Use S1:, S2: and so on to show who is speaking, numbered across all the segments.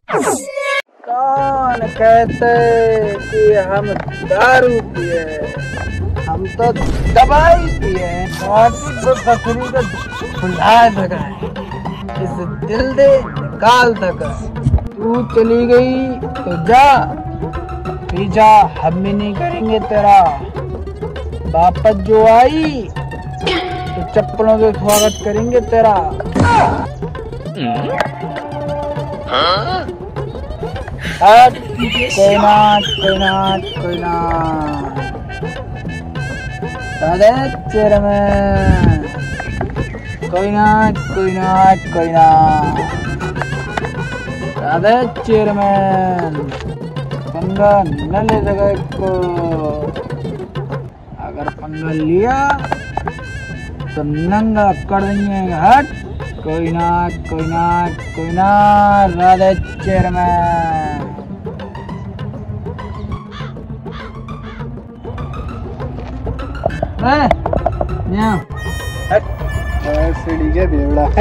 S1: कौन कहते कि हम दारू पिए, हम तो दवाई पिए। बकरी को भुला सका इस दिल दे निकाल सका। तू चली गई तो जा, पीछा हम भी नहीं करेंगे तेरा। वापस जो आई तो चप्पलों से स्वागत करेंगे तेरा। कोई ना दादा चेयरमैन, कोई ना दादा चेयरमैन, पंगा न ले सका इसको। अगर पंगा लिया तो नंगा कर देंगे। हट कोई ना राधे चेयरमैन।
S2: सीढ़ी के बेवड़ा है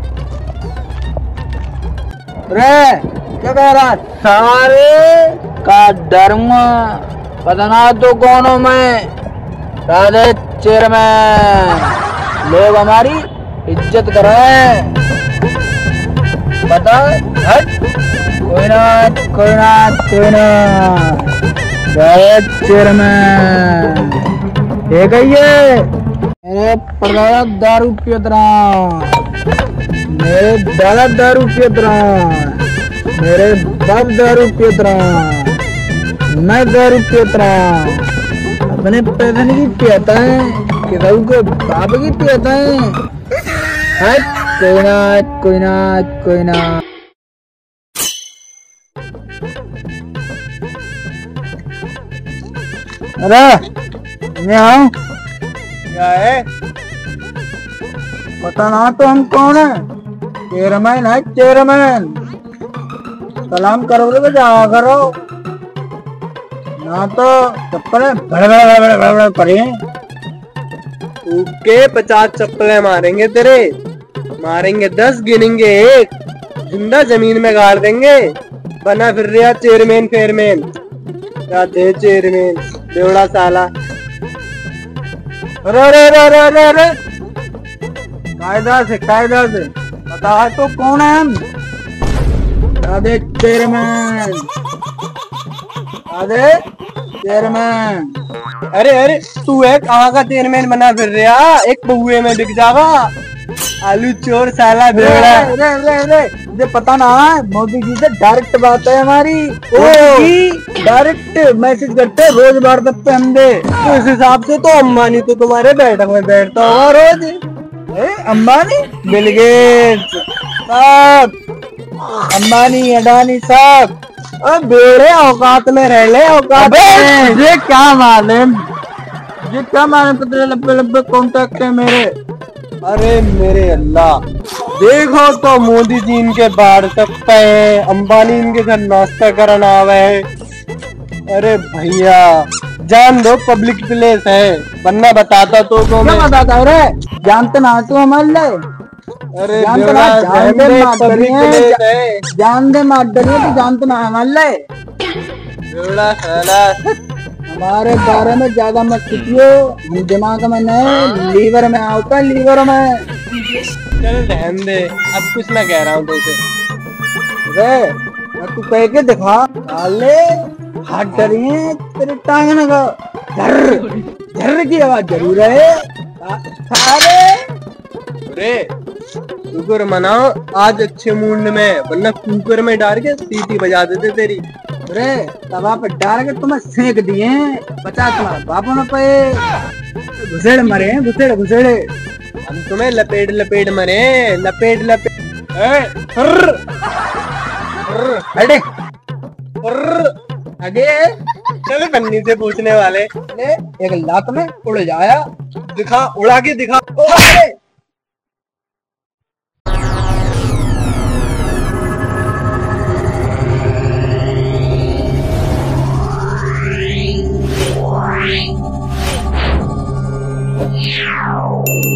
S1: रे, क्या कह रहा सारे का डरूंगा, पता तो कौन हूँ मैं। राधे चेयरमैन, लोग हमारी इज्जत कर रहे हैं, पता। हट कोई ना राधे चेयरमैन। ठीक है ये मेरे परदादा दारू पियत रहा, मेरे दादा दारू पियत रहा, मेरे बाप दारू पियत रहा, मैं दारू पियत रहा। अपने पैसे नहीं पियता है, किसी को बाप की पियता है। कोई ना अरे यहाँ
S2: क्या है?
S1: पता ना तो हम कौन है। चेयरमैन है चेयरमैन, सलाम करो तो जाया करो, ना तो चप्पलें बड़े पड़े।
S2: के 50 चप्पलें मारेंगे तेरे, मारेंगे 10, गिनेंगे 1, जिंदा जमीन में गाड़ देंगे। बना फिर रहा चेयरमैन फेयरमैन, क्या थे चेयरमैन बेवड़ा साला।
S1: अरे कायदा से पता है तो कौन है हम। राधे चेयरमैन।
S2: अरे तू है कहाँ का चेयरमैन बना फिर रहा, एक बहुए में बिक जावा। आलू चोर साला बेवड़ा।
S1: मुझे पता ना है, मोदी जी से डायरेक्ट बात है हमारी। डायरेक्ट मैसेज करते रोज वार्ता पे हम दे।
S2: तो इस हिसाब से तो अंबानी तो तुम्हारे बैठक में बैठता होगा रोज।
S1: अंबानी, बिल गेट्स साहब, अंबानी अडानी साहब,
S2: अब बेड़े औकात में रह ले, औकात में।
S1: ये क्या मालूम कितने लंबे कॉन्टेक्ट है मेरे।
S2: अरे मेरे अल्लाह, देखो तो मोदी जी इनके बाढ़ सकते हैं, अंबानी इनके घर नाश्ता करना आवे है। अरे भैया जान दो, पब्लिक प्लेस है, वरना बताता तो
S1: क्या बताता रे, जानते ना तू हमारे।
S2: अरे
S1: जान दे मार डरिए तो जानते ना हमारे। हमारे बारे में ज्यादा मत सोचियो, हम दिमाग में नहीं, लीवर में आता, लीवर में।
S2: चल ध्यान दे, अब कुछ ना कह रहा हूँ तुझे।
S1: तू कह के दिखा, साले हाथ डरिए तेरे टांगने का। झर्र की आवाज जरूर है सारे।
S2: अरे शुक्र मनाओ आज अच्छे मूड में, वरना कुकर में डाल के सीटी बजा देते तेरी।
S1: अरे तवा पे डाल के तुम्हें सेक दिए, बचा तुम्हारा बापों में पे घुसेड़ मरे हैं, घुसेड़े।
S2: हम तुम्हें लपेट मरे, लपेट।
S1: अरे आगे
S2: चल पन्नी से पूछने वाले,
S1: एक लात में उड़ जाया।
S2: दिखा, उड़ा के दिखा।
S3: Wow.